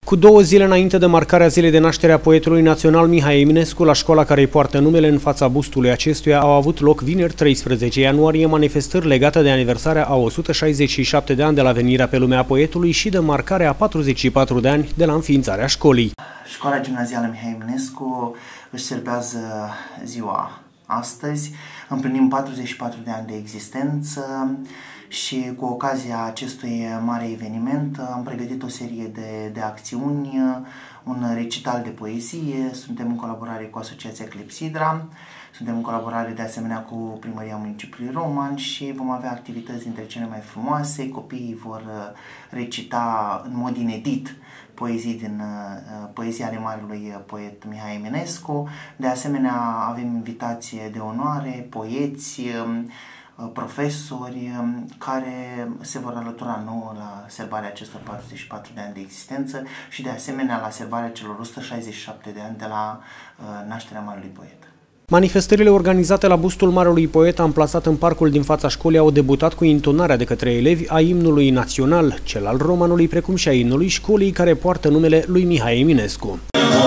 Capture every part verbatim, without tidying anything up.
Cu două zile înainte de marcarea zilei de naștere a poetului național Mihai Eminescu, la școala care îi poartă numele în fața bustului acestuia, au avut loc vineri treisprezece ianuarie manifestări legate de aniversarea a o sută șaizeci și șapte de ani de la venirea pe lume a poetului și de marcarea a patruzeci și patru de ani de la înființarea școlii. Școala Gimnazială Mihai Eminescu își celebrează ziua astăzi. Împlinim patruzeci și patru de ani de existență și cu ocazia acestui mare eveniment am pregătit o serie de, de acțiuni, un recital de poezie, suntem în colaborare cu Asociația Clepsidra, suntem în colaborare de asemenea cu Primăria Municipiului Roman și vom avea activități dintre cele mai frumoase. Copiii vor recita în mod inedit poezii din uh, poezia ale marelui poet Mihai Eminescu. De asemenea, avem invitație de onoare, poeți, uh, profesori uh, care se vor alătura nouă la sărbarea acestor patruzeci și patru de ani de existență și de asemenea la sărbarea celor o sută șaizeci și șapte de ani de la uh, nașterea marelui poet. Manifestările organizate la bustul marelui poet amplasat în parcul din fața școlii au debutat cu intonarea de către elevi a imnului național, cel al romanului, precum și a imnului școlii care poartă numele lui Mihai Eminescu.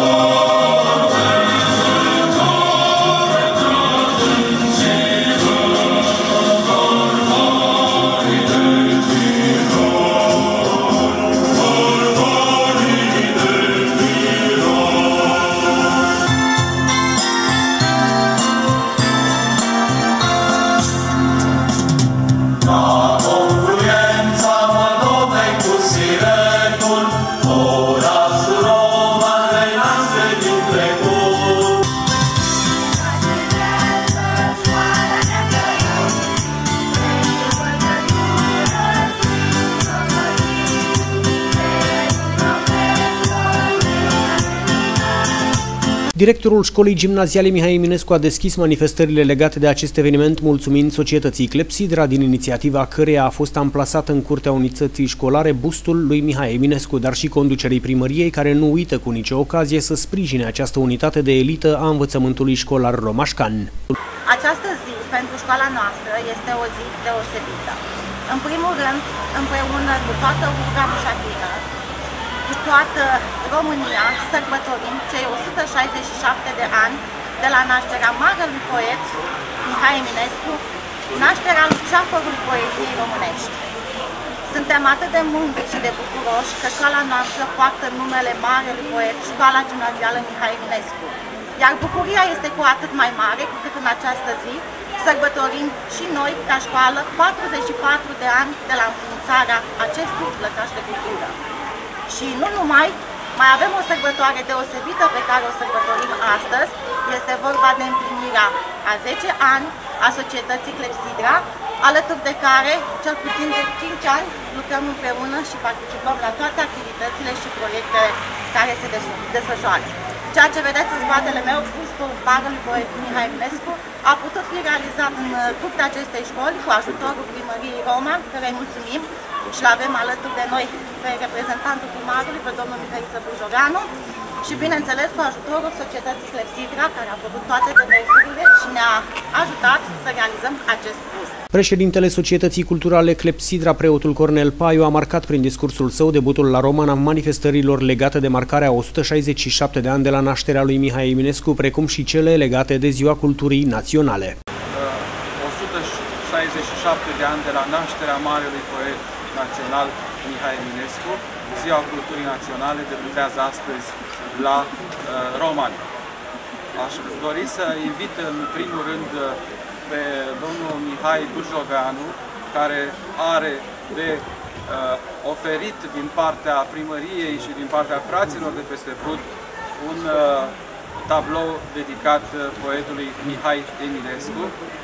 Directorul Școlii Gimnaziale Mihai Eminescu a deschis manifestările legate de acest eveniment, mulțumind societății Clepsidra, din inițiativa căreia a fost amplasat în curtea unității școlare bustul lui Mihai Eminescu, dar și conducerii primăriei, care nu uită cu nicio ocazie să sprijine această unitate de elită a învățământului școlar romașcan. Această zi pentru școala noastră este o zi deosebită. În primul rând, împreună cu toată urga mușatină, cu toată România, sărbătorim cei o sută șaizeci și șapte de ani de la nașterea marelui poet Mihai Eminescu, nașterea ceafărului poeziei românești. Suntem atât de mândri și de bucuroși că școala noastră poartă numele marelui poet, Școala Gimnazială Mihai Eminescu. Iar bucuria este cu atât mai mare cu cât în această zi sărbătorim și noi, ca școală, patruzeci și patru de ani de la înființarea acestui plăcaș de cultură. Și nu numai, mai avem o sărbătoare deosebită pe care o sărbătorim astăzi. Este vorba de împlinirea a zece ani a societății Clepsidra, alături de care, cel puțin de cinci ani, lucrăm împreună și participăm la toate activitățile și proiectele care se desfășoară. Ceea ce vedeți în spatele meu, bustul marelui poet Mihai Eminescu, a putut fi realizat în curtea acestei școli cu ajutorul primăriei Roman, care îi mulțumim, și l-avem alături de noi pe reprezentantul primarului, pe domnul Mihai Bujoveanu, și bineînțeles cu ajutorul societății Clepsidra, care a făcut toate demersurile și ne-a ajutat să realizăm acest bust. Președintele Societății Culturale Clepsidra, preotul Cornel Paiu, a marcat prin discursul său debutul la Roman a manifestărilor legate de marcarea a o sută șaizeci și șapte de ani de la nașterea lui Mihai Eminescu, precum și cele legate de Ziua Culturii Naționale. o sută șaizeci și șapte de ani de la nașterea marelui poet național Mihai Eminescu, Ziua Culturii Naționale debutează astăzi la uh, Roman. Aș dori să invit în primul rând pe domnul Mihai Bujoveanu, care are de uh, oferit din partea primăriei și din partea fraților de peste Prut un uh, tablou dedicat poetului Mihai Eminescu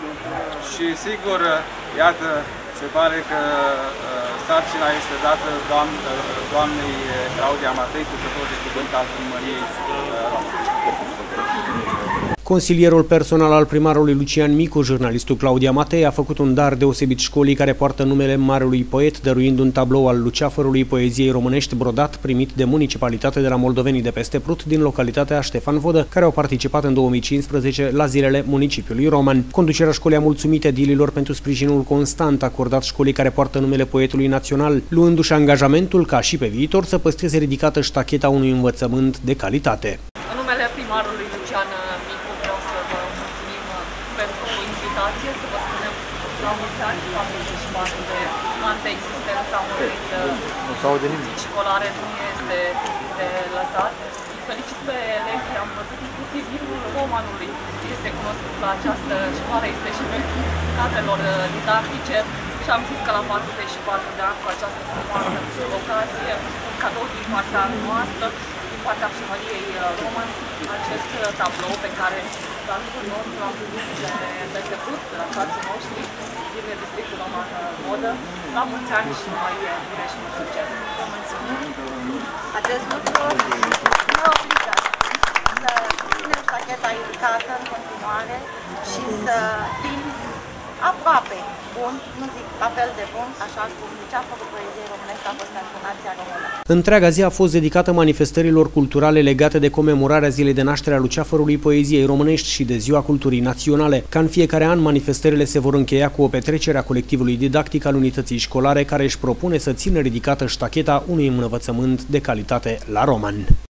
și sigur, iată, se pare că uh, sarcina este dată doamn, uh, doamnei Claudia Matei, purtător de cuvânt al primăriei uh, Române. Consilierul personal al primarului Lucian Micu, jurnalistul Claudia Matei, a făcut un dar deosebit școlii care poartă numele marelui poet, dăruind un tablou al luceafărului poeziei românești brodat, primit de municipalitate de la moldovenii de peste Prut din localitatea Ștefan Vodă, care au participat în două mii cincisprezece la zilele municipiului roman. Conducerea școlii a mulțumit edililor pentru sprijinul constant acordat școlii care poartă numele poetului național, luându-și angajamentul ca și pe viitor să păstreze ridicată ștacheta unui învățământ de calitate. În numele primarului Lucian Micu vreau să vă mulțumim pentru invitație, să vă spunem la mulți ani, patruzeci și patru de ani de existența unei școlare nu este de lăsat. Îi felicit pe elevi, am văzut inclusiv himnul romanului este cunoscut la această școală, este și pentru cadrelor didactice și am zis că la patruzeci și patru de ani cu această frumoasă ocazie, un cadou din partea noastră, din partea primăriei Roman, acest tablou pe care la rândul nostru l-am primit de peste Prut, de la frații noștri din districtul Roman Vodă. La mulți ani și mai bine și mult succes! Vă mulțumim! Acest lucru ne obligă să ținem ștacheta ridicată în continuare și să fim aproape bun, nu zic la fel de bun, așa cum luceafărul poeziei românești a fost pentru nația română. Întreaga zi a fost dedicată manifestărilor culturale legate de comemorarea zilei de naștere a luceafărului poeziei românești și de Ziua Culturii Naționale. Ca în fiecare an, manifestările se vor încheia cu o petrecere a colectivului didactic al unității școlare, care își propune să țină ridicată ștacheta unui învățământ de calitate la Roman.